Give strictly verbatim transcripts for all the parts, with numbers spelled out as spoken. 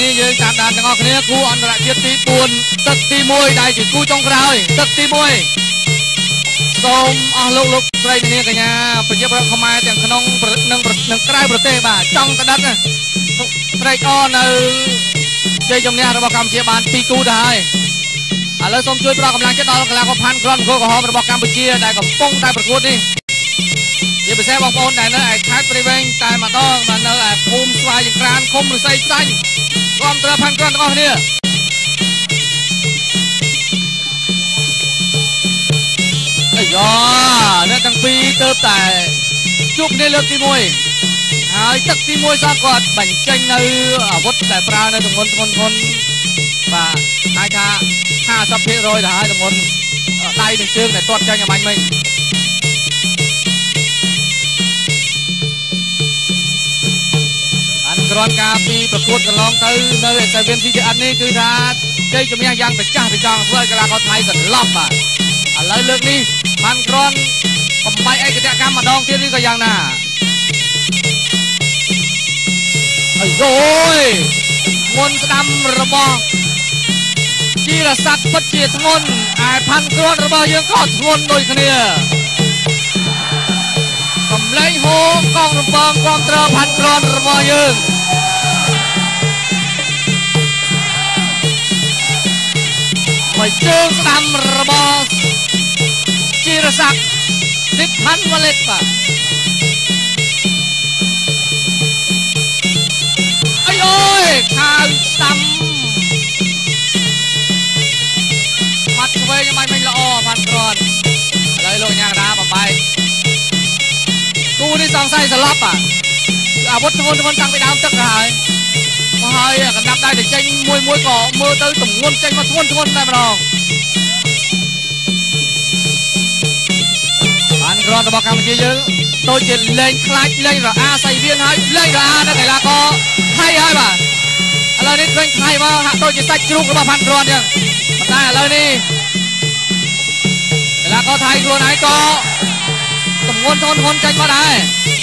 នេះយើងតាមដានទាំងអស់គ្នាគូអន្តរជាតិទីបួនទឹកទីមួយដែលជាគូចុងក្រោយទឹកទីមួយសូមអស់លោកលោកស្រីនាងកញ្ញាប្រជាប្រដ្ឋខ្មែរទាំងក្នុងនិងនិងក្រៅប្រទេសបាទចង់ក្តិតត្រេកអរនៅជ័យជំនះរបស់កម្ពុជាបានពីរគូទៅហើយឥឡូវសូមជួយផ្ដល់កម្លាំងចិត្តដល់កីឡាករផាន់ក្រនគោលក្រហមរបស់កម្ពុជាដែលកំពុងតែប្រកួតនេះជាពិសេសបងប្អូនដែលនៅឯខេត្តព្រៃវែងតែម្ដងបាទនៅឯភូមិស្វាយចង្ក្រានឃុំឫស្សីចាញ់គ្រប់ត្រូវផាន់ក្រនទាំងអស់គ្នាអាយ៉ាអ្នកទាំងពីរទៅតែជួបគ្នាលើកទីមួយហើយទឹកទីមួយសោះគាត់បញ្ចេញនៅអាវុធដែលប្រើនៅទម្ងន់ធ្ងន់ធ្ងន់បាទអាចថាห้าสิบភាគរយទៅហើយទម្ងន់ដៃនិងជើងដែលទាត់ចាញ់ឲ្យបាញ់មិញអានក្រនការពីប្រកួតកន្លងទៅនៅឯសាវៀន ទី អិន នេះគឺថាជ័យជំនះយ៉ាងប្រចាស់ប្រចង់ធ្វើឲ្យកីឡាករថៃសន្លប់បាទឥឡូវលើកនេះបានក្រនបំបីឯកតកម្មម្ដងទៀតនេះក៏យ៉ាងណាអាយយមុនស្ដាំរបស់ជីរស័ក្តិពិតជាធ្ងន់ឯផាន់ក្រនរបស់យើងក៏ធ្ងន់ដូចគ្នាកំឡេងហូកងរំពងគ្រប់ត្រផាន់ក្រនរបស់យើងមកជើងស្ដាំរបស់ជីរស័ក្តិសិទ្ធិវ៉ាឡេតបាទអាយអើយខាវស្ដាំបាត់ឆ្វេងមិនមិនល្អផាន់ក្រនឥឡូវលោកញ៉ាកដាបបែកគូនេះសង្ស័យស្លាប់បាទអាវុធធ្ងន់ធ្ងន់តាំងពីដើមទឹកទៅហើយមកហើយកណ្ដាប់ដៃទៅចេញមួយមួយក៏មើលទៅទម្ងន់ចេញមកធ្ងន់ធ្ងន់តែម្ដងបានក្រនរបស់កម្ពុជាយើងដូចជាលេងខ្លាចលេងរអាសៃវៀនហើយលេងរអានៅកីឡាករថៃហើយបាទឥឡូវនេះឃើញថៃមកហាក់ដូចជាសាច់ជ្រូករបស់ផាន់ក្រនអញ្ចឹងប៉ុន្តែឥឡូវនេះកីឡាករថៃខ្លួនឯងក៏ទម្ងន់ធ្ងន់ធ្ងន់ចេញមកដែរ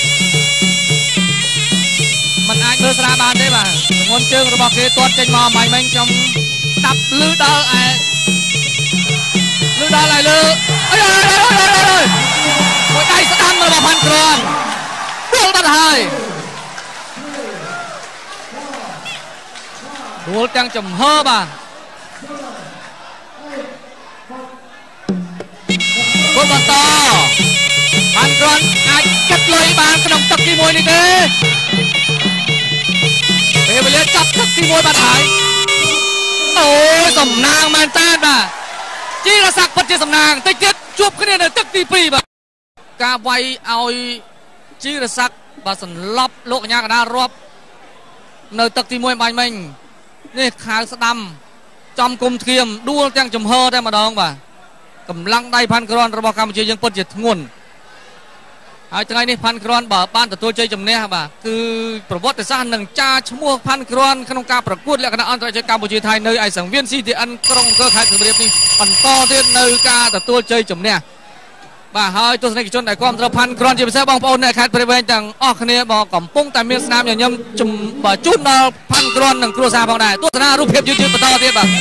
มันអាចមើលស្រាបានទេបាទទម្ងន់ជើងរបស់គេទាត់ចេញមកបាញ់មិញខ្ញុំស្ដាប់លឺដល់ឯលឺដល់ឯលើអើយមួយដៃស្ដាំរបស់ផាន់ក្រនដួលបាត់ហើយដួលទាំងចំហបាទគោលបន្តផាន់ក្រនអាចកាត់លុយបានក្នុងទឹកទីមួយនេះទេពេលវេលាចាប់ទឹកទីមួយបាត់ហើយអូយសំណាងមែនតើបាទជីរស័ក្តិពិតជាសំណាងតិចទៀតជួបគ្នានៅទឹកទីពីរបាទការវាយឲ្យជីរស័ក្តិបាទសន្លប់លោកកញ្ញាកណ្ដាលរាប់នៅទឹកទីមួយបាញ់មិញនេះខាវស្ដាំចំគុំធៀមដួលទាំងចំហតែម្ដងបាទកម្លាំងដៃផាន់ក្រនរបស់កម្ពុជាយើងពិតជាធ្ងន់ហើយថ្ងៃនេះផាន់ក្រនបើបានទទួលជ័យជំនះបាទគឺប្រវត្តិសាស្ត្រនឹងចារឈ្មោះផាន់ក្រនក្នុងការប្រកួតលក្ខណៈអន្តរជាតិកម្ពុជាថៃនៅឯសង្វៀន ស៊ី ទី អិន ក្រុងអង្គរខេត្តសៀមរាបនេះបន្តទៀតនៅការទទួលជ័យជំនះបាទហើយទស្សនិកជនដែលគាំទ្រផាន់ក្រនជាពិសេសបងប្អូននៅខេត្តព្រៃវែងទាំងអស់គ្នាបងកំពុងតែមានស្នាមញញឹមជំបើជូនដល់ផាន់ក្រននិងគ្រួសារផងដែរទស្សនារូបភាពយឺតៗបន្តទៀតបាទ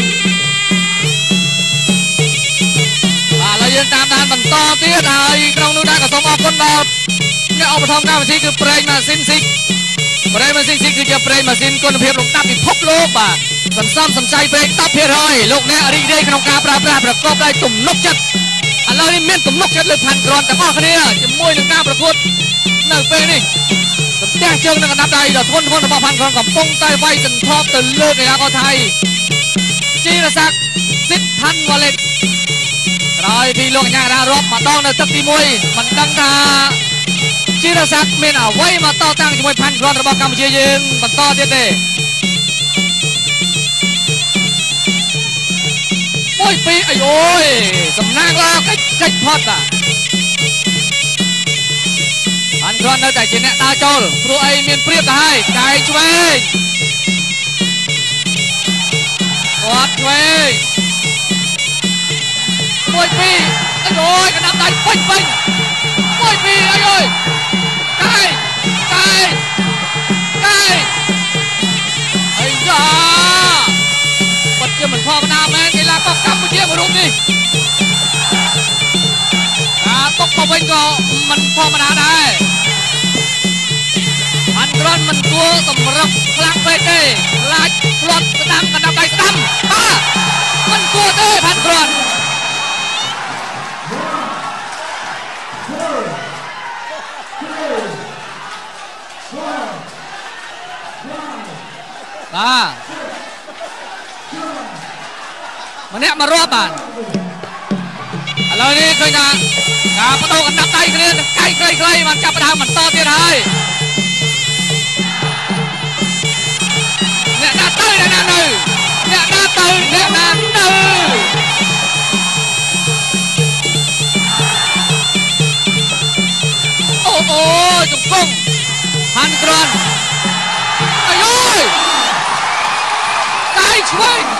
ឥឡូវយើងតាមដានបន្តទៀតហើយក្នុងនោះដែរក៏សូមអរគុណដល់អ្នកឧបត្ថម្ភកម្មវិធីគឺប្រេងម៉ាស៊ីនស៊ីកប្រេងម៉ាស៊ីនស៊ីកគឺជាប្រេងម៉ាស៊ីនគុណភាពលំដាប់ពិភពលោកបាទសន្សំសំចៃប្រេង ដប់ភាគរយ លោកអ្នករីករាយក្នុងការប្រើប្រាស់ប្រកបដោយទំនុកចិត្តឥឡូវនេះមានទំនុកចិត្តលើផាន់ក្រនទាំងអស់គ្នាជាមួយនឹងការប្រកួតនៅពេលនេះទម្ទាំងជើងនិងកណ្ដាប់ដៃដ៏ធ្ងន់ធ្ងររបស់ផាន់ក្រនកំពុងតែវាយសន្ធាប់ទៅលើកីឡាករថៃជីរស័ក្តិសិទ្ធិវ៉ាឡេតក្រោយពីលោកកញ្ញារារាប់ម្ដងនៅទឹកទីមួយមិនដឹងថាជីរស័ក្តិមានអ្វីមកតតាំងជាមួយផាន់ក្រនរបស់កម្ពុជាយើងបន្តទៀតទេមួយពីរអាយអូយសំណាងល្អកិច្ចកិច្ចផុតបាទផាន់ក្រននៅតែជាអ្នកដើរចូលព្រោះអីមានព្រៀបទៅហើយកែឆ្វេងគាត់ឆ្វេងមួយពីរអីអូយកណ្ដាប់ដៃពេញពេញមួយពីរអីអូយកែកែកែអីយ៉ាមួយរូបនេះការຕົកមកវិញក៏មិនធម្មតាដែរបានគ្រាន់មិនគួរសម្រាប់ខ្លាំងពេកទេខ្លាចផ្លាត់ស្ដាំកណ្ដាប់ដៃស្ដាំបាទមិនគួរទេបានគ្រាន់បាទម្នាក់មករាប់បានឥឡូវនេះឃើញថាការបដូរកណ្ដាប់ដៃគ្នានឹងកែកខ្លីៗបានចាប់ផ្ដើមបន្តទៀតហើយអ្នកណាទៅអ្នកណានៅអ្នកណាទៅអ្នកណានៅអូអូជង្គង់ហាន់ក្រាន់អាយយដៃឆ្វេង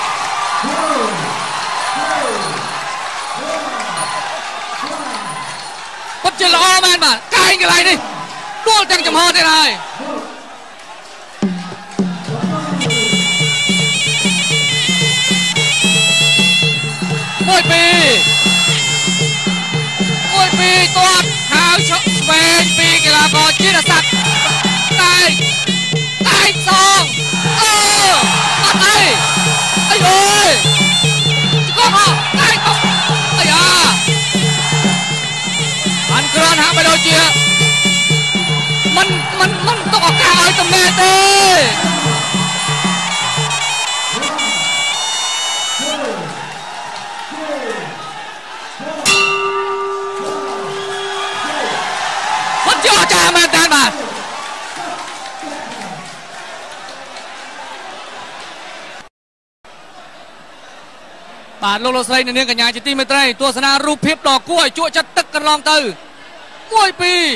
ពិតជាល្អមែនបាទកែងកន្លែងនេះដួលទាំងចំហទៀតហើយមួយពីរមួយពីរទាត់ហើយឈប់ឆ្វេងពីកីឡាករជាតិសាស្ត្រតែតែសងអូអត់អីអាយអូយកមកតែកុំអាយ៉ាបានគ្រាន់ហាក់បីដូចជាមិនមិនមិនទុកឱកាសឲ្យតំណែងទេពិតជាអស្ចារ្យមែនតើបាទបាទលោកលោកស្រីនាងកញ្ញាជាទីមេត្រីទស្សនារូបភាពដ៏គួរឲ្យជក់ចិត្តទឹកកន្លងទៅមួយពីរ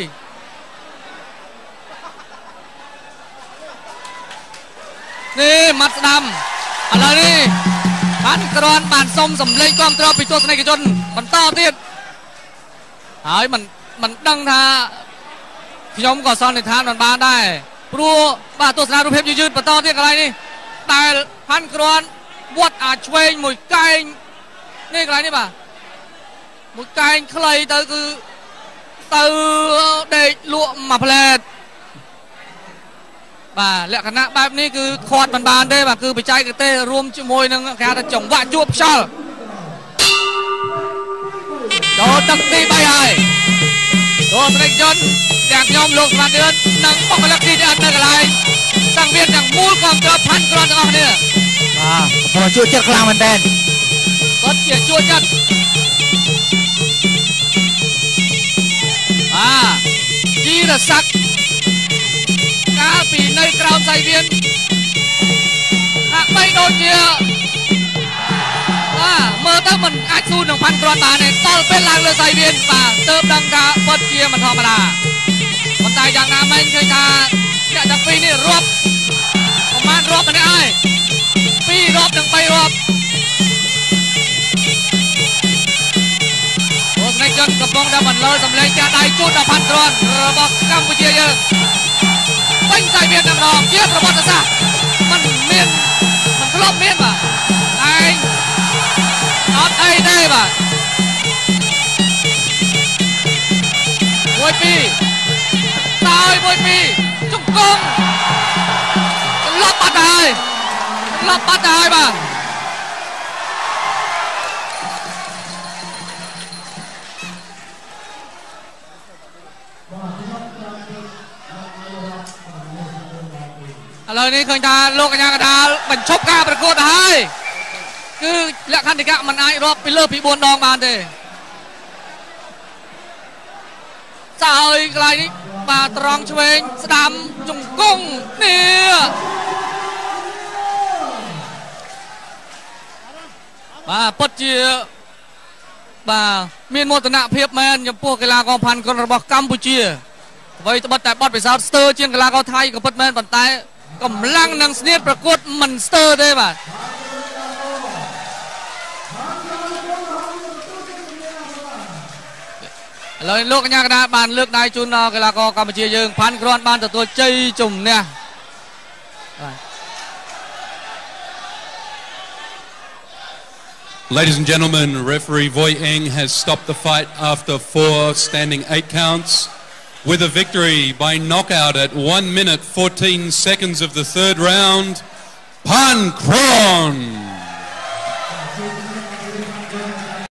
នេះមាត់ស្ដាំឥឡូវនេះបានក្រាន់បានសុំសម្លេងគាំទ្រពីទស្សនិកជនបន្តទៀតហើយមិនមិនដឹងថាខ្ញុំក៏សន្និដ្ឋានមិនបានដែរព្រោះបាទទស្សនារូបភាពយឺតៗបន្តទៀតកន្លែងនេះដែលហាន់ក្រាន់វត្តអាចឆ្វេងមួយកែងនេះកន្លែងនេះបាទមួយកែងខ្លីទៅគឺទៅដេកលក់មួយផ្លែតបាទលក្ខណៈបែបនេះគឺខាត់មិនបានទេបាទគឺបច្ចេកទេសរួមជាមួយនឹងគេហៅថាចង្វាក់ជួបខ្យល់ចូលទឹកទីបីហើយទស្សនិកជនទាំងខ្ញុំលោកស្វានឿននិងបុគ្គលិកទីអត់នៅកន្លែងសង្វៀនទាំងមូលគ្រប់គ្រងផាន់គ្រាន់ទាំងអស់គ្នាបាទព្រោះជួយចិត្តខ្លាំងមែនតើគាត់ជាជួយចិត្តបាទជីរស័ក្តិកាលពីនៅក្រោមសៃវៀនហាក់បីដូចជាបាទមើលទៅមិនអាចស៊ូនឹងផាន់គ្រាន់បានទេដល់ពេលឡើងលើសៃវៀនបាទទើបដឹងថាពិតជាមិនធម្មតាប៉ុន្តែយ៉ាងណាមិញឃើញថាអ្នកទាំងពីរនេះរាប់ប្រហែលរាប់ម្នាក់ហើយពីររាប់និងបីរាប់ទស្សនិកជនកំពុងតែបន្លឺសម្លេងចាស់ដៃជូនដល់ផាន់គ្រាន់របស់កម្ពុជាយើងវិញសៃវៀនម្ដងជាប្រវត្តិសាស្ត្រมันមានมันធ្លាប់មានបាទឯងអត់អីទេបាទមួយពីរតើយមួយពីរជង្គង់លប់បាត់ហើយលប់បាត់ហើយបាទឥឡូវនេះឃើញថាលោកកញ្ញាកដាលបញ្ឈប់ការប្រកួតហើយគឺលក្ខន្តិកៈមិនអាចរាប់ពីលើពីបួនដងបានទេសើយកន្លែងនេះបាទត្រង់ឆ្វេងស្ដាំជង្គង់នេះបាទពិតជាបាទមានមោទនភាពមែនចំពោះកីឡាករផាន់គ្រាន់របស់កម្ពុជាអ្វីត្បិតតែបទពិសោធន៍ស្ទើរជាងកីឡាករថៃក៏ពិតមែនប៉ុន្តែកម្លាំងនិងស្នៀតប្រកួតមិនស្ទើរទេបាទឥឡូវលោកកញ្ញាកណ្ដាលបានលើកដៃជូនដល់កីឡាករកម្ពុជាយើងផាន់គ្រាន់បានទទួលជ័យជំនះបាទ Ladies and gentlemen, referee Voi Eng has stopped the fight after four standing eight counts with a victory by knockout at one minute fourteen seconds of the third round. Pan Kron.